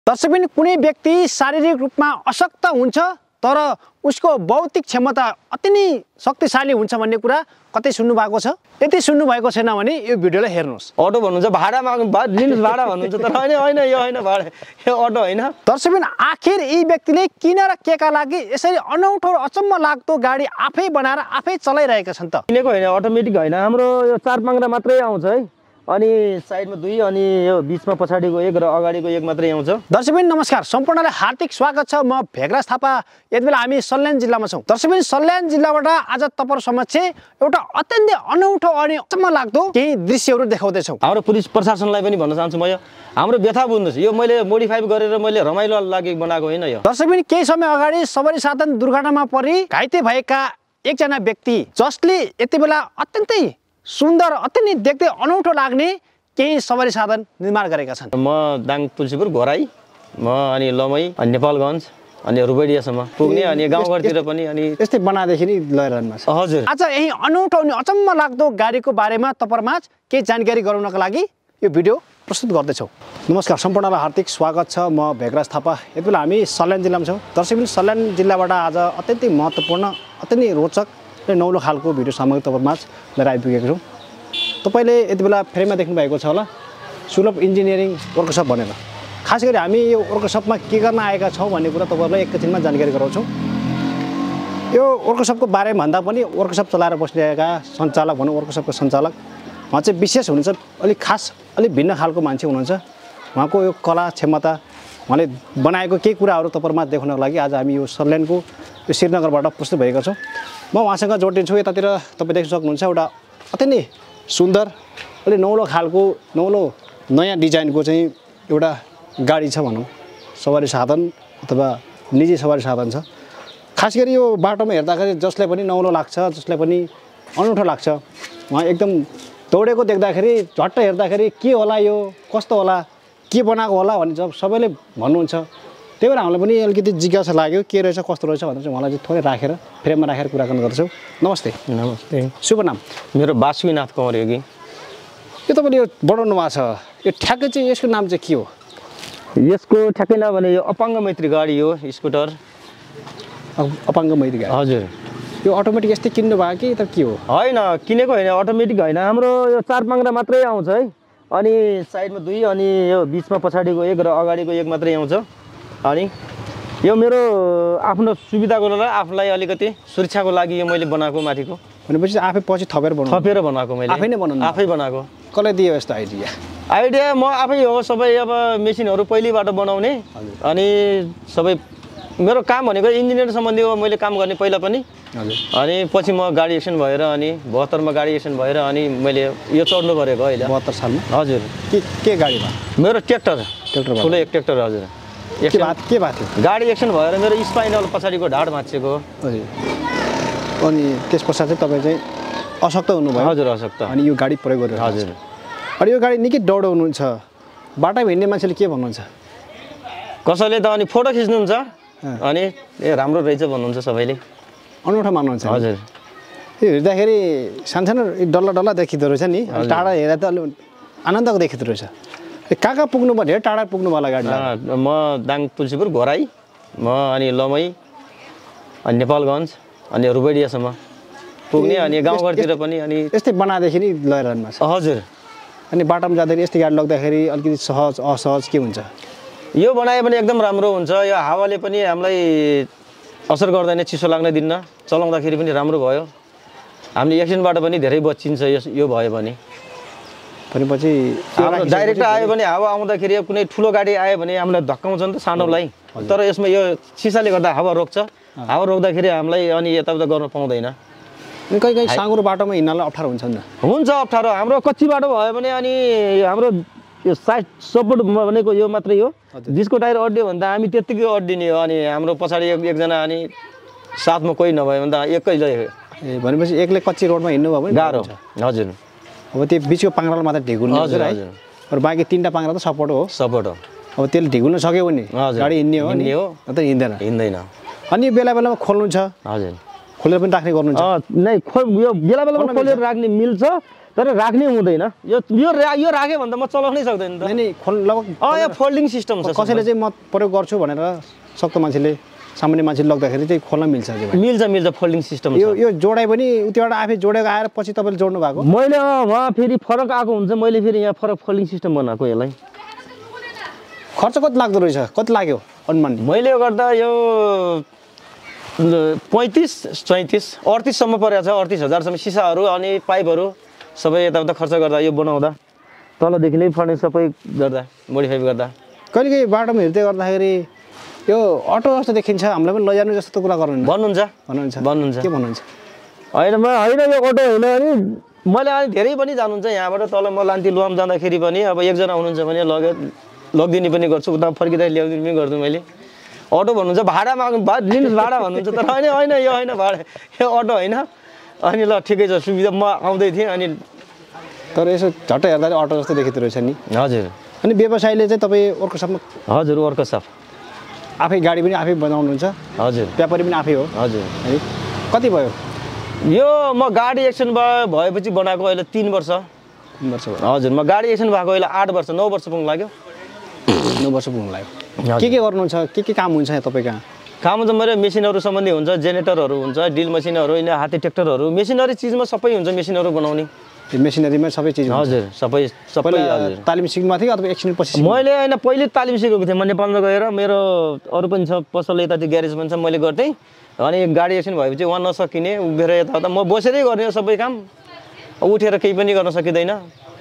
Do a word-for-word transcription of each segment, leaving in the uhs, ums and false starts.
दर्शकबिन कुनै व्यक्ति शारीरिक रूपमा अशक्त हुन्छ तर उसको बौद्धिक क्षमता अति नै शक्तिशाली हुन्छ भन्ने कुरा कतै सुन्नु भएको छ? यदि सुन्नु भएको छैन भने यो भिडियोलाई हेर्नुहोस्। अटो भन्नुहुन्छ भाडा माग्नु लिनुहोस् भाडा भन्नुहुन्छ तर हैन हैन यो हैन भाडा यो अटो हैन। दर्शकबिन आखिर यी व्यक्तिले किन र केका लागि यसरी अनौठो र अचम्म लाग्दो गाडी आफै बनाएर आफै चलाइरहेका छन् त? किनेको हैन अटोमेटिक हैन हाम्रो यो चार पाङ्ग्रा मात्रै आउँछ है। अनि साइडमा दुई अनि यो बीचमा पछाडीको एक र अगाडिको एक मात्रै आउँछ। दर्शकबिन नमस्कार, सम्पूर्णलाई हार्दिक स्वागत छ। म भेगराज थापा। यति बेला हामी सल्यान जिल्लामा छौँ। दर्शकबिन सल्यान जिल्लाबाट आज तपाईहरु समक्ष एउटा अत्यन्तै अनौठो अनि अचम्म लाग्दो केही दृश्यहरू देखाउँदै छौँ। हाम्रो पुलिस प्रशासनलाई पनि भन्न चाहन्छु म यो हाम्रो व्यथा बुझ्नुस्, यो मैले मोडिफाई गरेर मैले रमाइलो लागि बनाएको हैन यो। दर्शकबिन केही समय अगाडि सवारी साधन दुर्घटनामा परि घाइते भएका एकजना व्यक्ति जसले यति बेला अत्यन्तै सुन्दर अति नै देख्दै अनौठो लाग्ने केही सवारी साधन निर्माण गरेका छन्। म दाङ तुलसीपुर घोराई म अनि लमई अनि नेपालगञ्ज अनि रुबेडियासम्म पुग्ने अनि गाउँघरतिर पनि अनि यस्तै बनादेखि नि लैरहनुमा छ। हजुर आज यही अनौठो अनि अचम्म लाग्दो गाडीको बारेमा तपाईहरुमाझ केही जानकारी गराउनका लागि यो भिडियो प्रस्तुत गर्दैछौँ। नमस्कार, सम्पूर्णलाई हार्दिक स्वागत छ। म भेगराज थापा। यति बेला हामी सल्यान जिल्लामा छौँ। दर्शकबिन सल्यान जिल्लाबाट आज अत्यन्तै महत्त्वपूर्ण अति नै रोचक र नौलो खालको भिडियो सामग्री तपाईहरुमाझ लिएर आइपुगेको छौँ। तपाईले यति बेला फ्रेममा देख्नु भएको छ होला सुलभ इन्जिनियरिङ वर्कसप भनेर। खास गरी हामी यो वर्कसपमा के गर्न आएका छौँ भन्ने कुरा तपाईहरुलाई एकैछिनमा जानकारी गराउँछौँ। यो वर्कसपको बारेमा भन्दा पनि वर्कसप चलाएर बसिरहेका सञ्चालक भनौँ, वर्कसपको सञ्चालक उहाँ चाहिँ विशेष हुनुहुन्छ, अलिक खास अलिक भिन्न खालको मान्छे हुनुहुन्छ। उहाँको यो कला क्षमता उहाँले बनाएको केही कुराहरू तपाईहरुमा देखाउनको लागि आज हामी यो सल्यानको यो श्रीनगरबाट प्रस्तुत भएका छौँ। म उहाँसँग जोडिन्छु। यतातिर तपाईँ देख्न सक्नुहुन्छ एउटा अति नै सुन्दर अलि नौलो खालको नौलो नयाँ डिजाइनको चाहिँ एउटा गाडी छ भनौँ, सवारी साधन अथवा निजी सवारी साधन छ। खास गरी यो बाटोमा हेर्दाखेरि जसलाई पनि नौलो लाग्छ, जसलाई पनि अनौठो लाग्छ, उहाँ एकदम दौडेको देख्दाखेरि झट्ट हेर्दाखेरि के होला यो कस्तो होला के बनाएको होला भन्ने जब सबैले भन्नुहुन्छ। त्यही भएर हामीलाई पनि अलिकति जिज्ञासा लाग्यो के रहेछ कस्तो रहेछ भनेर चाहिँ उहाँलाई चाहिँ थोरै राखेर फ्रेममा राखेर कुराकानी गर्छौँ। नमस्ते। नमस्ते। शुभ नाम? मेरो बासुकीनाथ कौर योगी। यो तपाईँले यो बनाउनु भएको छ, यो ठ्याक्कै चाहिँ यसको नाम चाहिँ के हो? यसको ठ्याक्कै नाम भने यो अपाङ्ग मैत्री गाडी हो, स्कुटर अपाङ्ग मैत्री गाडी। हजुर। यो अटोमेटिक यस्तै किन्नु भयो कि त के हो? होइन किनेको होइन, अटोमेटिक होइन, हाम्रो यो चार पाङ्ग्रा मात्रै आउँछ है। अनि साइडमा दुई अनि यो बिचमा पछाडिको एक र अगाडिको एक मात्रै आउँछ। अनि यो मेरो आफ्नो सुविधाको लागि आफूलाई अलिकति सुरक्षाको लागि यो मैले बनाएको माथिको। भनेपछि आफै पछि थपेर बनाउनु? थपेर बनाएको मैले। आफै नै बनाउनु? आफै बनाएको। कसले दियो यस्तो आइडिया? आइडिया म आफै हो। सबै अब मेसिनहरू पहिलेबाट बनाउने अनि सबै मेरो काम भनेको इन्जिनियर सम्बन्धी हो। मैले काम गर्ने पहिला पनि। हजुर। अनि पछि म गाडी एक्सिडेन्ट भएर अनि बहत्तरमा गाडी एक्सिडेन्ट भएर अनि मैले यो चढ्नु परेको अहिले बहत्तर सालमा। हजुर। के के गाडीमा? मेरो ट्र्याक्टर। ट्र्याक्टर ठुलो एक ट्र्याक्टर। हजुर। के बात के बात थियो? गाडी एक्सिडेन्ट भएर मेरो स्पाइनल पछाडिको ढाड भाँचिएको। हजुर। अनि त्यस पश्चात चाहिँ तपाईँ चाहिँ अशक्त हुनुभयो? हजुर अशक्त। अनि यो गाडी प्रयोग गरेर? हजुर। अनि यो गाडी निकै दौडाउनुहुन्छ, बाटामा हिँड्ने मान्छेले के भन्नुहुन्छ? कसैले त अनि फोटो खिच्नुहुन्छ अनि ए राम्रो रहेछ भन्नुहुन्छ सबैले, अनौठो मान्नुहुन्छ। हजुर। यो हेर्दाखेरि सानसानो डल्ला डल्ला देखिँदो रहेछ नि, टाढा हेर्दा त अलि आनन्दको देखिँदो रहेछ। कहाँ कहाँ पुग्नु भयो? धेरै टाढा पुग्नु होला गाडी? म दाङ तुलसीपुर घोराई म अनि लमई अनि नेपालगञ्ज अनि रुबेडियासम्म पुग्ने अनि गाउँघरतिर पनि अनि यस्तै बनादेखि नि लैरहनुमा छ। हजुर। अनि बाटोमा जाँदाखेरि यस्तै गाडी लग्दाखेरि अलिकति सहज असहज के हुन्छ? यो बनायो भने एकदम राम्रो हुन्छ। यो हावाले पनि हामीलाई असर गर्दैन, चिसो लाग्न दिन्न, चलाउँदाखेरि पनि राम्रो भयो। हामीले एक्सिडेन्टबाट पनि धेरै बचिन्छ यो भयो भने। भनेपछि डाइरेक्ट आयो भने हावा आउँदाखेरि कुनै ठुलो गाडी आयो भने हामीलाई धक्काउँछ नि त सानोलाई, तर यसमा यो सिसाले गर्दा हावा रोक्छ। हावा रोक्दाखेरि हामीलाई अनि यताउता गर्न पाउँदैन। कहीँ कहीँ साँगुरो बाटोमा हिँड्नलाई अप्ठ्यारो हुन्छ नि? हुन्छ अप्ठ्यारो। हाम्रो कच्ची बाटो भयो भने अनि हाम्रो यो साइड सपोर्ट भनेको यो मात्रै हो। डिस्को टायर अड्डियो भन्दा हामी त्यत्तिकै अड्डिने हो। अनि हाम्रो पछाडि एक एकजना अनि साथमा कोही नभयो भने त एक्लै। ए भनेपछि एक्लै कच्ची रोडमा हिँड्नु भयो भने गाह्रो। हजुर। अब त्यो बिचको पाङ्ग्रालाई मात्रै ढिगुल्नु? हजुर हजुर। अरू बाँकी तिनवटा पाङ्ग्रा त सपोर्ट हो? सपोर्ट हो। अब त्यसले ढिगुल्न सक्यो भने गाडी हिँड्ने हो नि, हो त हिँड्दैन? हिँड्दैन। अनि बेला बेलामा खोल्नु छ? हजुर। खोलेर पनि राख्ने गर्नुहुन्छ? नै यो बेला बेलामा खोलेर राख्ने मिल्छ, तर राख्ने हुँदैन यो यो रा- यो राख्यो भने त म चलाउनै सक्दैन त नै नै खोल लगभग अँ यहाँ फोल्डिङ सिस्टम छ कसैले चाहिँ म प्रयोग गर्छु भनेर सक्दो मान्छेले सामान्य मान्छेले लग्दाखेरि चाहिँ खोल्न मिल्छ त्यो भाइ। मिल्छ मिल्छ फोल्डिङ सिस्टम यो छ यो जोडाइ पनि उतिबाट आफै जोडेको आएर पछि तपाईँले जोड्नु भएको मैले अँ, वहाँ फेरि फरक आएको हुन्छ मैले फेरि यहाँ फरक फोल्डिङ सिस्टम बनाएको यसलाई खर्च कति लाग्दो रहेछ कति लाग्यो अनुमान मैले यो गर्दा यो पैँतिस सैँतिस अडतिससम्म परेको छ अडतिस हजारसम्म सिसाहरू अनि पाइपहरू सबै यताउता खर्च गर्दा यो बनाउँदा तलदेखि नै फर्ने सबै गर्दा मोडिफाई गर्दा कहिले कहिले बाटोमा हिँड्दै गर्दाखेरि यो अटो जस्तो देखिन्छ हामीलाई पनि लैजानु जस्तो कुरा गर्नु भन्नुहुन्छ भन्नुहुन्छ भन्नुहुन्छ के भन्नुहुन्छ होइन म होइन यो अटो होइन अनि मैले अहिले धेरै पनि जानुहुन्छ यहाँबाट तल म लान्ती लुवाम जाँदाखेरि पनि अब एकजना हुनुहुन्छ भने लगे लगिदिने पनि गर्छु उता फर्किँदा ल्याउदिने पनि गर्छु मैले अटो भन्नुहुन्छ भाडा माग्नु भा लिनुहोस् भाडा भन्नुहुन्छ तर होइन होइन यो होइन भाडा यो अटो होइन अनि ल ठिकै छ सुविधा म आउँदै थिएँ अनि तर यसो झट्ट हेर्दा अटो जस्तो देखिँदो रहेछ नि हजुर अनि व्यवसायले चाहिँ तपाईँ वर्कसपमा हजुर वर्कसप आफै गाडी पनि आफै बनाउनुहुन्छ हजुर व्यापारी पनि आफै हो हजुर है कति भयो यो म गाडी एक्सिडेन्ट भयो भएपछि बनाएको अहिले तिन वर्ष तिन वर्ष भयो हजुर म गाडी एक्सिडेन्ट भएको अहिले आठ वर्ष नौ वर्ष पुग्नु लाग्यो नौ वर्ष पुग्नु लाग्यो के के गर्नुहुन्छ के के काम हुन्छ यहाँ तपाईँ कहाँ काम चाहिँ मेरो मेसिनहरू सम्बन्धी हुन्छ जेनेरेटरहरू हुन्छ ड्रिल मसिनहरू होइन हाते ट्र्याक्टरहरू मेसिनरी चिजमा सबै हुन्छ मेसिनहरू बनाउने यो मेसिनरीमा सबै चिज हुन्छ हजुर सबै सबै पहिला हजुर तालिम सिक्नु थियो अथवा एकछिन पछि सिक्नु? मैले होइन पहिले तालिम सिकेको थिएँ म नेपालमा गएर मेरो अरू पनि छ पसल यतातिर ग्यारेज पनि छ मैले गर्थेँ अनि गाडी एक्सिडेन्ट भएपछि उहाँ नसकिने उभिएर यताउता म बसेरै गर्ने हो सबै काम उठेर केही पनि गर्न सकिँदैन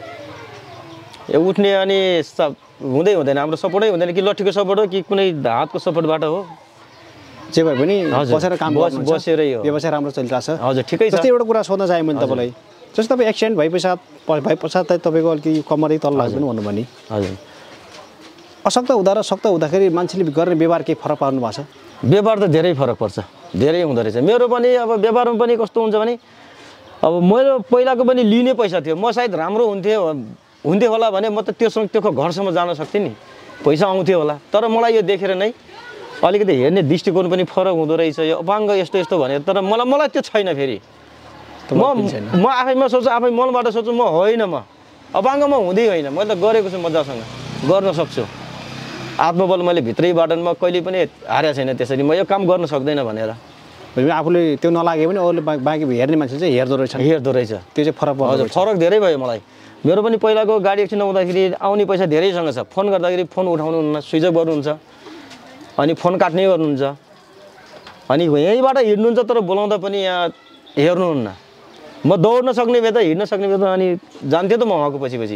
यो उठ्ने अनि सब हुँदै हुँदैन हाम्रो सपोर्टै हुँदैन कि लट्ठीको सपोर्ट हो कि कुनै हातको सपोर्टबाट हो जे भए पनि हजुर। बसेर काम बस- गर्नुहुन्छ बसेरै हो। व्यवसाय राम्रो चलिरहेछ हजुर ठिकै छ जस्तै एउटा कुरा सोध्न चाहेँ मैले तपाईँलाई जस्तो तपाईँ एक्सिडेन्ट भए पश्चात भए पश्चात चाहिँ तपाईँको अलिकति कमरै तल लाग्यो पनि भन्नु भने हजुर अशक्त हुँदा र शक्त हुँदाखेरि मान्छेले गर्ने व्यवहार केही फरक पार्नु भएको छ व्यवहार त धेरै फरक पर्छ धेरै हुँदो रहेछ मेरो पनि अब व्यवहारमा पनि कस्तो हुन्छ भने अब मेरो पहिलाको पनि लिने पैसा थियो म सायद राम्रो हुन्थ्यो हुन्थ्यो होला भने म त त्योसँग त्यो घरसम्म जान सक्थेँ नि पैसा आउँथ्यो होला तर मलाई यो देखेर नै अलिकति हेर्ने दृष्टिकोण पनि फरक हुँदो रहेछ यो अपाङ्ग यस्तो यस्तो भनेर तर मलाई मलाई त्यो छैन फेरि म म आफैमा सोच्छु आफै मनबाट सोच्छु म होइन म अपाङ्ग म हुँदै होइन मैले त गरेको छु मजासँग गर्न सक्छु आत्मबल मैले भित्रैबाट म कहिले पनि हारेको छैन त्यसरी म यो काम गर्न सक्दैन भनेर भने आफूले त्यो नलागे पनि अरूले बा- बाँकी हेर्ने मान्छे चाहिँ हेर्दो रहेछ हेर्दो रहेछ त्यो चाहिँ फरक पर्दो हजुर रहेछ। फरक धेरै भयो मलाई मेरो पनि पहिलाको गाडी एक्सिडेन्ट हुँदाखेरि आउने पैसा धेरैसँग छ फोन गर्दाखेरि फोन उठाउनुहुन्न स्विच अफ गर्नुहुन्छ अनि फोन काट्ने गर्नुहुन्छ अनि यहीँबाट हिँड्नुहुन्छ तर बोलाउँदा पनि यहाँ हेर्नुहुन्न म दौड्न सक्ने बेला हिँड्न सक्ने बेला अनि जान्थेँ त म उहाँको पछि पछि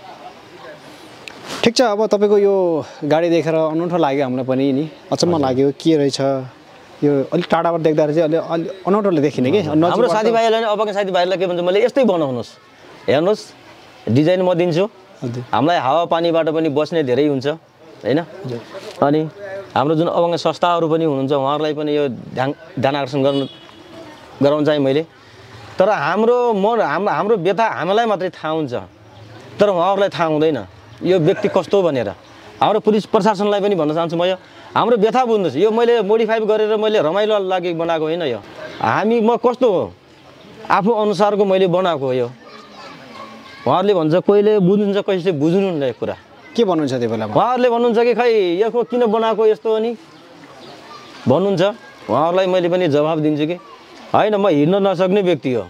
ठिक छ अब तपाईँको यो गाडी देखेर अनौठो लाग्यो हामीलाई पनि नि अचम्म लाग्यो के रहेछ यो अलिक टाढाबाट देख्दाखेरि चाहिँ अलि अलि अनौठोले देखिने कि हाम्रो नजिकबाट त- साथीभाइहरूलाई नि अबका साथीभाइहरूलाई के भन्छ मैले यस्तै बनाउनुहोस् हेर्नुहोस् डिजाइन म दिन्छु हजुर। हामीलाई हावापानीबाट पनि बस्ने धेरै हुन्छ होइन अनि हाम्रो जुन अबङ्ग संस्थाहरू पनि हुनुहुन्छ उहाँहरूलाई पनि यो ध्यान ध्यान आकर्षण गर्नु गराउन चाहिँ मैले तर हाम्रो म हाम्रो हाम्रो व्यथा हामीलाई मात्रै थाहा हुन्छ तर उहाँहरूलाई थाहा हुँदैन यो व्यक्ति कस्तो हो भनेर हाम्रो पुलिस प्रशासनलाई पनि भन्न चाहन्छु म यो हाम्रो व्यथा बुझ्नुहोस् यो मैले मोडिफाई गरेर मैले रमाइलो लागि बनाएको होइन यो हामी म कस्तो हो आफू अनुसारको मैले बनाएको हो यो उहाँहरूले भन्छ कहिले बुझ्नुहुन्छ कहिले बुझ्नुहुन्न यो कुरा के भन्नुहुन्छ त्यो बेलामा उहाँहरूले भन्नुहुन्छ कि खै यो किन बनाएको यस्तो हो नि भन्नुहुन्छ उहाँहरूलाई मैले पनि जवाब दिन्छु कि होइन म हिँड्न नसक्ने व्यक्ति हो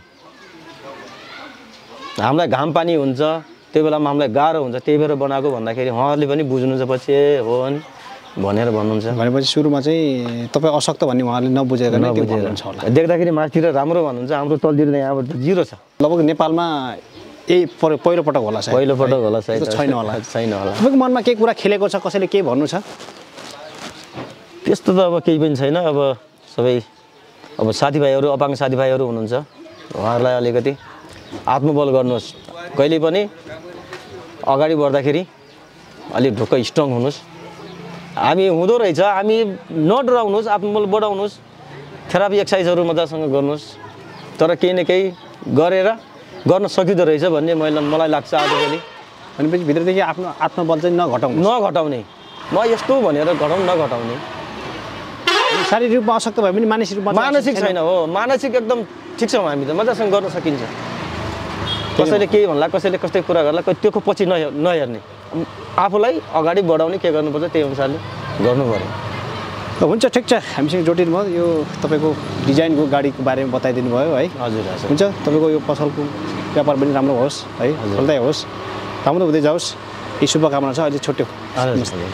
हामीलाई घाम पानी हुन्छ त्यो बेलामा हामीलाई गाह्रो हुन्छ त्यही भएर बनाएको भन्दाखेरि उहाँहरूले पनि बुझ्नुहुन्छ पछि ए हो नि भनेर भन्नुहुन्छ भनेपछि सुरुमा चाहिँ तपाईँ अशक्त भन्ने उहाँले नबुझेर नै त्यो भन्नुहुन्छ होला देख्दाखेरि माथितिर राम्रो भन्नुहुन्छ हाम्रो तलतिर त यहाँबाट त जिरो छ लगभग नेपालमा यही पर- पहिलोपटक होला सायद पहिलोपटक होला सायद त्यस्तो छैन होला छैन होला तपाईँको मनमा केही कुरा खेलेको छ कसैले केही भन्नु छ त्यस्तो त अब केही पनि छैन अब सबै अब साथीभाइहरू अपाङ्ग साथीभाइहरू हुनुहुन्छ उहाँहरूलाई अलिकति आत्मबल गर्नुहोस् कहिले पनि अगाडि बढ्दाखेरि अलिक ढुक्क स्ट्रङ हुनुहोस् हामी हुँदो रहेछ हामी नडराउनुहोस् आत्मबल बढाउनुहोस् थेरापी एक्सर्साइजहरू मजासँग गर्नुहोस् तर केही न केही गरेर गर्न सकिँदो रहेछ भन्ने मैले मलाई लाग्छ आजभोलि भनेपछि भित्रदेखि आफ्नो आत्मबल चाहिँ नघटाउनु नघटाउने म यस्तो भनेर घटाउँ नघटाउने शारीरिक रूपमा अशक्त भए पनि मानसिक रूपमा चाहिँ मानसिक छैन हो मानसिक एकदम ठिक छौँ हामी त मजासँग गर्न सकिन्छ कसैले केही भन्ला कसैले कस्तै कुरा गर्ला त्योको पछि नहे नहेर्ने आफूलाई अगाडि बढाउने के गर्नुपर्छ त्यही अनुसारले गर्नु पर्यो। हुन्छ ठिक छ, हामीसँग जोडिनु भयो, यो तपाईँको डिजाइनको गाडीको बारेमा बताइदिनु भयो है। हजुर हजुर हुन्छ, तपाईँको यो पसलको व्यापार पनि राम्रो होस् है, फलदायी होस्, राम्रो हुँदै जाओस्, यी शुभकामना छ। अहिले छुट्यो। हजुर।